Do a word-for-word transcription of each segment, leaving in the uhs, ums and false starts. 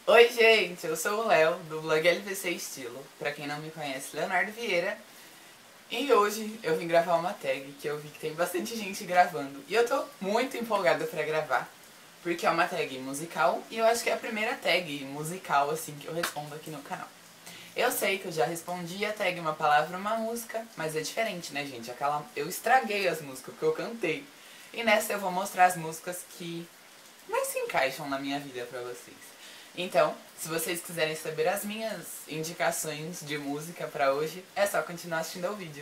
Oi gente, eu sou o Léo, do blog L V C Estilo, pra quem não me conhece, Leonardo Vieira. E hoje eu vim gravar uma tag que eu vi que tem bastante gente gravando. E eu tô muito empolgada pra gravar, porque é uma tag musical e eu acho que é a primeira tag musical assim que eu respondo aqui no canal. Eu sei que eu já respondi a tag uma palavra, uma música, mas é diferente, né gente? Aquela... Eu estraguei as músicas porque eu cantei. E nessa eu vou mostrar as músicas que mais se encaixam na minha vida pra vocês. Então, se vocês quiserem saber as minhas indicações de música pra hoje, é só continuar assistindo ao vídeo.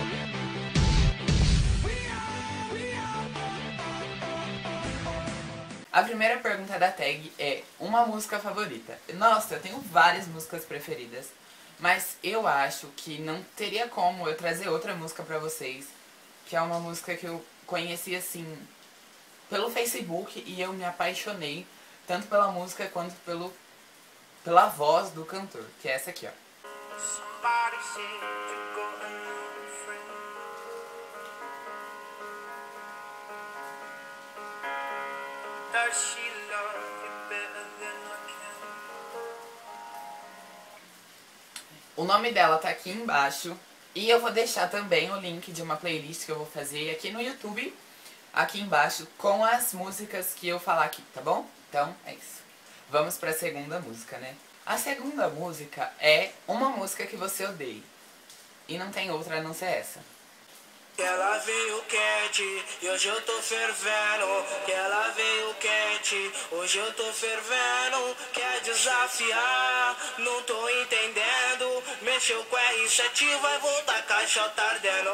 A primeira pergunta da tag é uma música favorita. Nossa, eu tenho várias músicas preferidas, mas eu acho que não teria como eu trazer outra música pra vocês, que é uma música que eu conheci assim pelo Facebook e eu me apaixonei tanto pela música quanto pelo, pela voz do cantor, que é essa aqui, ó. O nome dela tá aqui embaixo e eu vou deixar também o link de uma playlist que eu vou fazer aqui no YouTube, aqui embaixo, com as músicas que eu falar aqui, tá bom? Então é isso. Vamos pra segunda música, né? A segunda música é uma música que você odeia. E não tem outra a não ser essa. Ela veio quente, e hoje eu tô fervendo. Ela veio quente, hoje eu tô fervendo. Quer desafiar, não tô entendendo. Mexeu com R sete, vai voltar caixota ardendo.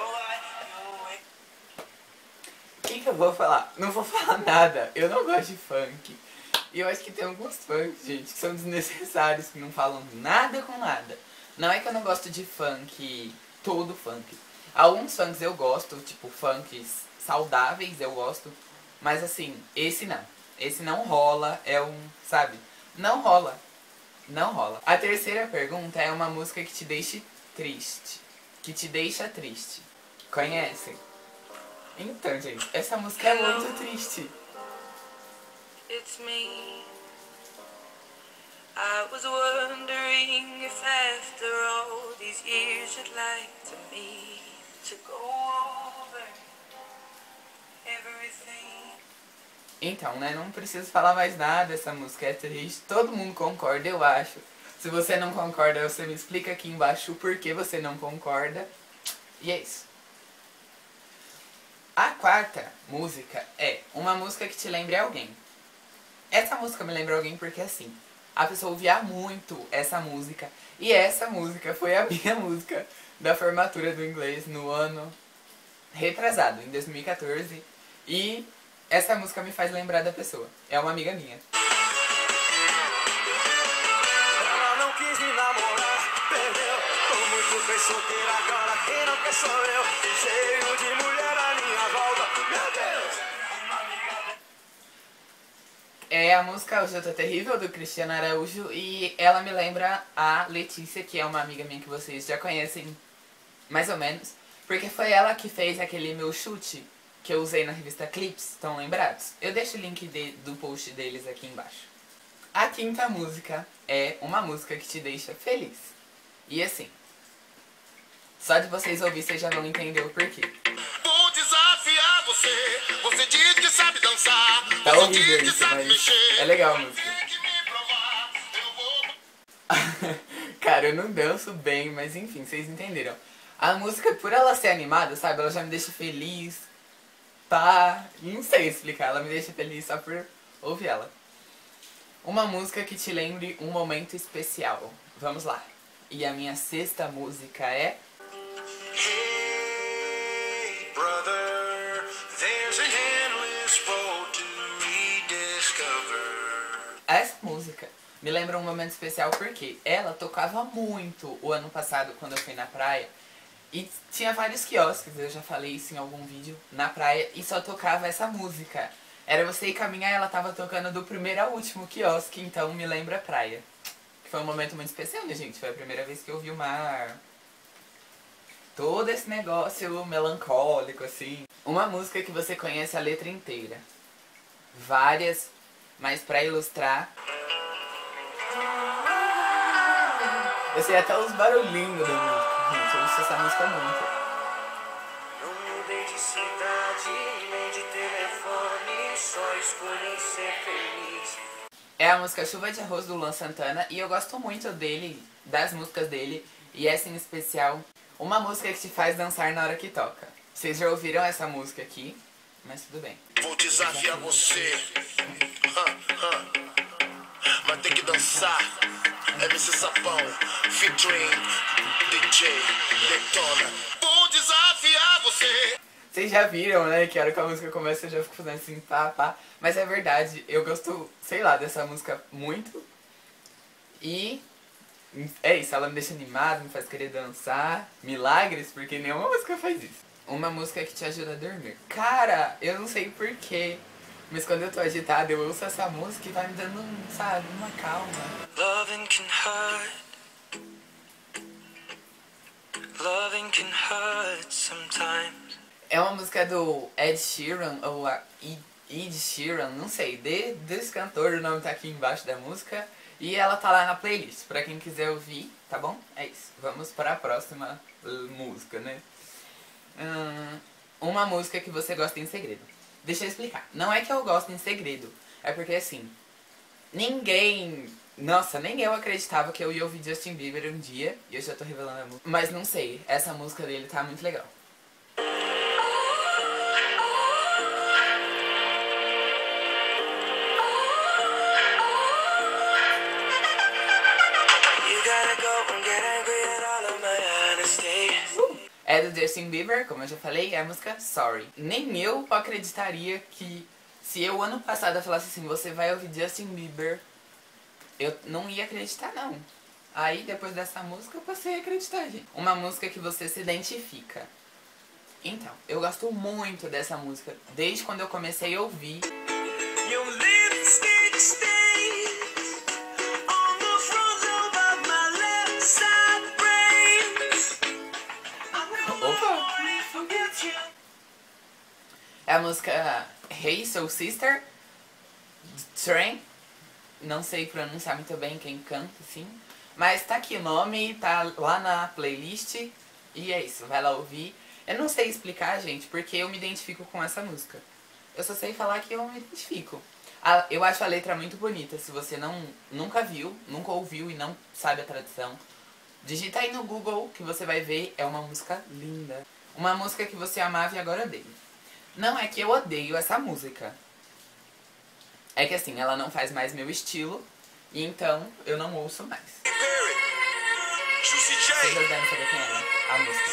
O que que eu vou falar? Não vou falar nada. Eu não gosto de funk. E eu acho que tem alguns funks, gente, que são desnecessários, que não falam nada com nada. Não é que eu não gosto de funk, todo funk. Alguns funks eu gosto, tipo funks saudáveis eu gosto. Mas assim, esse não. Esse não rola, é um, sabe? Não rola. Não rola. A terceira pergunta é uma música que te deixe triste. Que te deixa triste. Conhecem? Então, gente, essa música é muito triste. It's me. I was wondering if after all these years you'd like to me to go over everything. Então, né, não preciso falar mais nada, essa música é triste, todo mundo concorda, eu acho. Se você não concorda, você me explica aqui embaixo o porquê você não concorda. E é isso. A quarta música é uma música que te lembre alguém. Essa música me lembra alguém porque assim, a pessoa ouvia muito essa música. E essa música foi a minha música da formatura do inglês no ano retrasado, em dois mil e quatorze. E essa música me faz lembrar da pessoa. É uma amiga minha. Ela não quis me namorar, perdeu. Tô muito bem solteira agora, quem não quer sou eu. Cheio de mulher à minha volta, meu Deus. É a música Hoje Eu Tô Terrível, do Cristiano Araújo, e ela me lembra a Letícia, que é uma amiga minha que vocês já conhecem, mais ou menos, porque foi ela que fez aquele meu chute que eu usei na revista Clips, estão lembrados? Eu deixo o link de, do post deles aqui embaixo. A quinta música é uma música que te deixa feliz. E assim, só de vocês ouvir vocês já vão entender o porquê. Vou desafiar você, você diz que sabe dançar. Tá horrível isso, mas é legal a música. Cara, eu não danço bem, mas enfim, vocês entenderam. A música, por ela ser animada, sabe, ela já me deixa feliz. Tá, não sei explicar, ela me deixa feliz só por ouvir ela. Uma música que te lembre um momento especial. Vamos lá. E a minha sexta música é... Hey, brother, there's an endless road to rediscover. Essa música me lembra um momento especial porque ela tocava muito o ano passado quando eu fui na praia. E tinha vários quiosques, eu já falei isso em algum vídeo, na praia, e só tocava essa música. Era você ir caminhar e ela tava tocando do primeiro ao último quiosque, então me lembra a praia. Que foi um momento muito especial, né, gente? Foi a primeira vez que eu vi o mar. Todo esse negócio melancólico, assim. Uma música que você conhece a letra inteira. Várias, mas pra ilustrar... Eu sei até os barulhinhos da música, gente. Eu ouço essa música muito. Não mudei de cidade, nem de telefone, só escolhi ser feliz. É a música Chuva de Arroz do Luan Santana e eu gosto muito dele, das músicas dele, e essa em especial, uma música que te faz dançar na hora que toca. Vocês já ouviram essa música aqui, mas tudo bem. Vou desafiar você, mas tem que dançar. M C Sapão, featuring D J Detona. Vou desafiar você. Vocês já viram, né, que a hora que a música começa eu já fico fazendo assim, pá, pá. Mas é verdade, eu gosto, sei lá, dessa música muito. E é isso, ela me deixa animado, me faz querer dançar. Milagres, porque nenhuma música faz isso. Uma música que te ajuda a dormir. Cara, eu não sei porquê, mas quando eu tô agitada eu ouço essa música e vai me dando, sabe, uma calma. Loving can hurt. Loving can hurt sometimes. É uma música do Ed Sheeran, ou a Ed Sheeran, não sei, de, desse cantor, o nome tá aqui embaixo da música. E ela tá lá na playlist, pra quem quiser ouvir, tá bom? É isso, vamos para a próxima uh, música, né? Hum, uma música que você gosta em segredo. Deixa eu explicar, não é que eu gosto em segredo, é porque assim, ninguém... Nossa, nem eu acreditava que eu ia ouvir Justin Bieber um dia, e eu já tô revelando a música. Mas não sei, essa música dele tá muito legal. É do Justin Bieber, como eu já falei, é a música Sorry. Nem eu acreditaria que se eu ano passado falasse assim, você vai ouvir Justin Bieber, eu não ia acreditar não. Aí depois dessa música eu passei a acreditar, gente. Uma música que você se identifica. Então, eu gosto muito dessa música, desde quando eu comecei a ouvir. É a música Hey Soul Sister, Train, não sei pronunciar muito bem quem canta, assim, mas tá aqui o nome, tá lá na playlist, e é isso, vai lá ouvir. Eu não sei explicar, gente, porque eu me identifico com essa música. Eu só sei falar que eu me identifico. A, eu acho a letra muito bonita, se você não, nunca viu, nunca ouviu e não sabe a tradução, digita aí no Google que você vai ver, é uma música linda. Uma música que você amava e agora odeia. Não é que eu odeio essa música. É que assim, ela não faz mais meu estilo, e então eu não ouço mais. Vocês já devem saber quem é a música.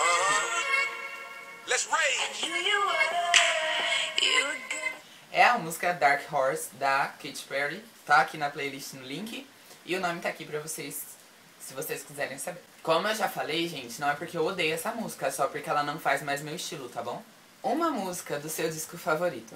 É a música Dark Horse da Katy Perry. Tá aqui na playlist no link. E o nome tá aqui pra vocês, se vocês quiserem saber. Como eu já falei, gente, não é porque eu odeio essa música, é só porque ela não faz mais meu estilo, tá bom? Uma música do seu disco favorito.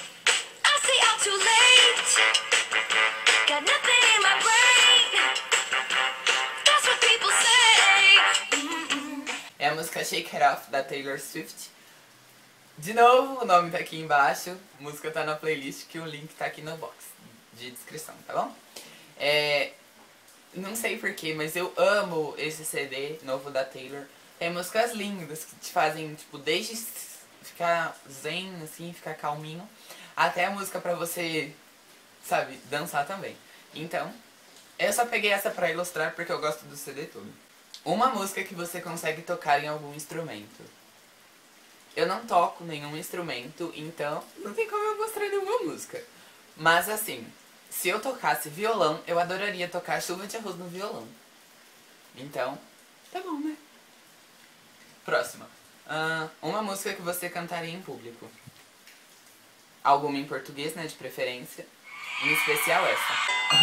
É a música Shake It Off, da Taylor Swift. De novo, o nome tá aqui embaixo. A música tá na playlist, que o link tá aqui no box de descrição, tá bom? É... Não sei porquê, mas eu amo esse C D novo da Taylor. Tem músicas lindas que te fazem, tipo, desde ficar zen, assim, ficar calminho, até a música pra você, sabe, dançar também. Então, eu só peguei essa pra ilustrar porque eu gosto do C D todo. Uma música que você consegue tocar em algum instrumento. Eu não toco nenhum instrumento, então não tem como eu mostrar nenhuma música. Mas assim, se eu tocasse violão, eu adoraria tocar Chuva de Arroz no violão. Então, tá bom, né? Próxima. Uh, uma música que você cantaria em público. Alguma em português, né, de preferência. Em especial essa.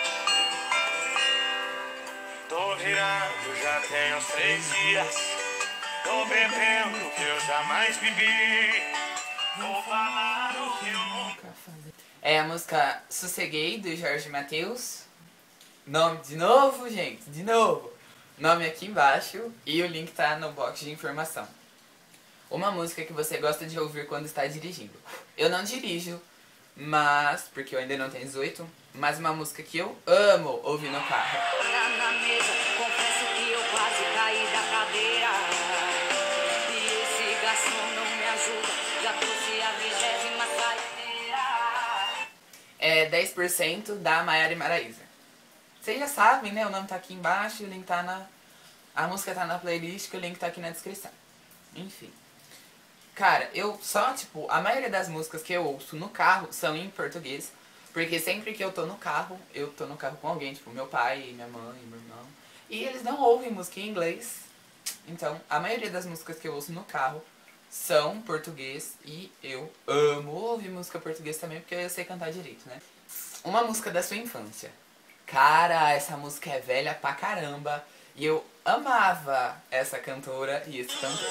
Tô virado, já tem uns três dias. Tô bebendo o que eu jamais bebi. Vou falar o que eu nunca falei. É a música Sosseguei, do Jorge Mateus. Nome de novo, gente, de novo. Nome aqui embaixo e o link tá no box de informação. Uma música que você gosta de ouvir quando está dirigindo. Eu não dirijo, mas, porque eu ainda não tenho dezoito, mais uma música que eu amo ouvir no carro. Na mesa, confesso que eu quase caí da cadeira. E esse garçom não me ajuda, já trouxe a vigésima saideira. É dez por cento da Maiara e Maraísa. Vocês já sabem, né? O nome tá aqui embaixo, o link tá na... A música tá na playlist, que o link tá aqui na descrição. Enfim. Cara, eu só, tipo, a maioria das músicas que eu ouço no carro são em português. Porque sempre que eu tô no carro, eu tô no carro com alguém, tipo, meu pai, minha mãe, meu irmão. E eles não ouvem música em inglês. Então, a maioria das músicas que eu ouço no carro são português. E eu amo ouvir música português também, porque eu sei cantar direito, né? Uma música da sua infância. Cara, essa música é velha pra caramba. E eu amava essa cantora e esse cantor.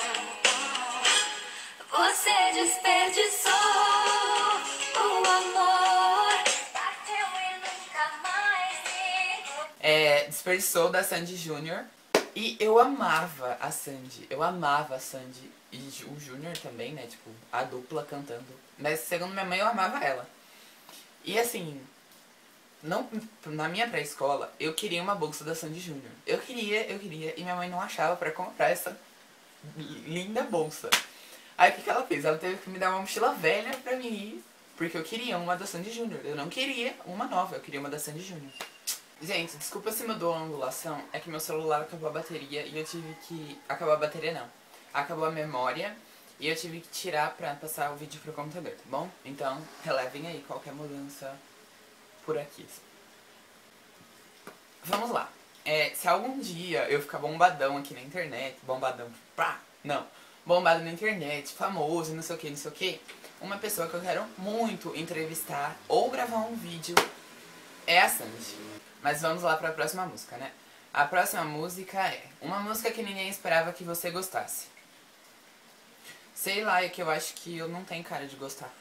Você desperdiçou o amor, bateu e nunca mais. É, Desperdiçou da Sandy Júnior. E eu amava a Sandy. Eu amava a Sandy e o Júnior também, né? Tipo, a dupla cantando. Mas segundo minha mãe, eu amava ela. E assim, não, na minha pré-escola, eu queria uma bolsa da Sandy Júnior. Eu queria, eu queria. E minha mãe não achava pra comprar essa linda bolsa. Aí o que, que ela fez? Ela teve que me dar uma mochila velha pra mim ir, porque eu queria uma da Sandy Júnior. Eu não queria uma nova, eu queria uma da Sandy Júnior. Gente, desculpa se mudou a angulação, é que meu celular acabou a bateria e eu tive que... Acabou a bateria não. Acabou a memória e eu tive que tirar pra passar o vídeo pro computador, tá bom? Então, relevem aí qualquer mudança por aqui. Vamos lá. É, se algum dia eu ficar bombadão aqui na internet, bombadão, pá, não... bombado na internet, famoso, não sei o que, não sei o que, uma pessoa que eu quero muito entrevistar ou gravar um vídeo é a Sandy. Mas vamos lá pra próxima música, né? A próxima música é uma música que ninguém esperava que você gostasse. Sei lá, é que eu acho que eu não tenho cara de gostar.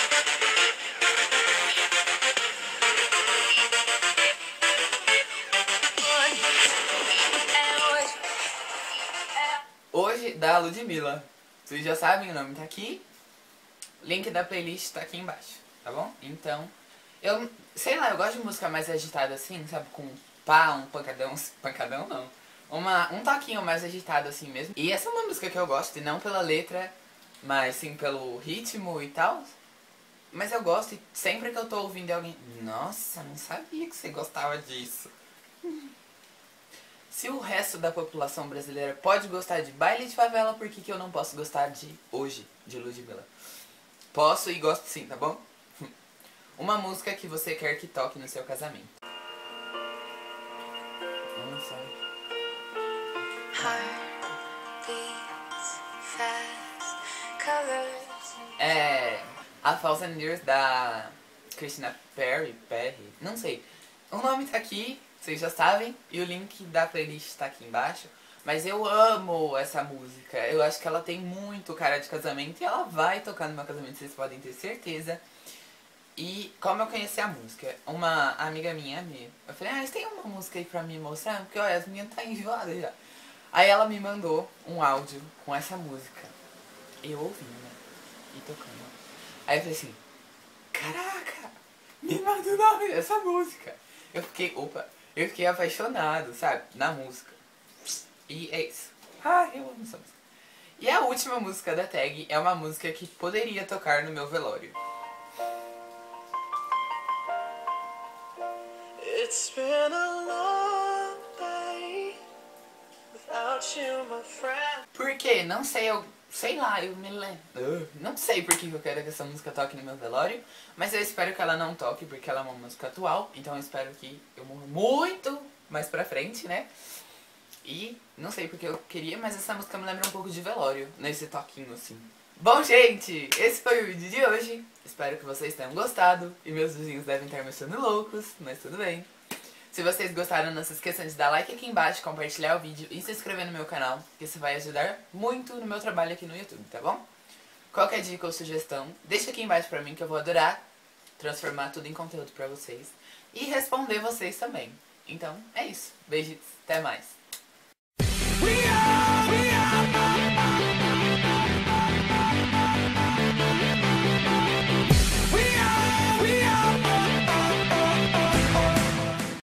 Hoje, da Ludmilla. Vocês já sabem, o nome tá aqui. Link da playlist tá aqui embaixo, tá bom? Então, eu, sei lá, eu gosto de música mais agitada assim, sabe? Com pá, um pancadão, pancadão não. Uma, um toquinho mais agitado assim mesmo. E essa é uma música que eu gosto, e não pela letra, mas sim pelo ritmo e tal. Mas eu gosto, e sempre que eu tô ouvindo alguém... Nossa, não sabia que você gostava disso. Se o resto da população brasileira pode gostar de Baile de Favela, por que, que eu não posso gostar de Hoje, de Ludmilla? Posso e gosto sim, tá bom? Uma música que você quer que toque no seu casamento. Nossa. É... A Thousand Years da Christina Perry, Perry, não sei. O nome tá aqui, vocês já sabem, e o link da playlist tá aqui embaixo. Mas eu amo essa música, eu acho que ela tem muito cara de casamento e ela vai tocar no meu casamento, vocês podem ter certeza. E como eu conheci a música, uma amiga minha, me, eu falei, ah, você tem uma música aí pra me mostrar? Porque olha, as minhas tá enjoadas já. Aí ela me mandou um áudio com essa música, eu ouvi, né, e tocando. Aí eu falei assim, caraca, me manda o nome dessa música. Eu fiquei, opa, eu fiquei apaixonado, sabe, na música. E é isso. Ah, eu amo essa música. E a última música da tag é uma música que poderia tocar no meu velório. It's been a long day without you, my friend. Por quê? Não sei, eu sei lá, eu me lembro. Não sei por que eu quero que essa música toque no meu velório, mas eu espero que ela não toque porque ela é uma música atual, então eu espero que eu morra muito mais pra frente, né? E não sei porque eu queria, mas essa música me lembra um pouco de velório, nesse toquinho assim. Bom, gente, esse foi o vídeo de hoje. Espero que vocês tenham gostado. E meus vizinhos devem estar me achando loucos, mas tudo bem. Se vocês gostaram, não se esqueçam de dar like aqui embaixo, compartilhar o vídeo e se inscrever no meu canal, que isso vai ajudar muito no meu trabalho aqui no YouTube, tá bom? Qualquer dica ou sugestão, deixa aqui embaixo pra mim que eu vou adorar transformar tudo em conteúdo pra vocês. E responder vocês também. Então, é isso. Beijos, até mais.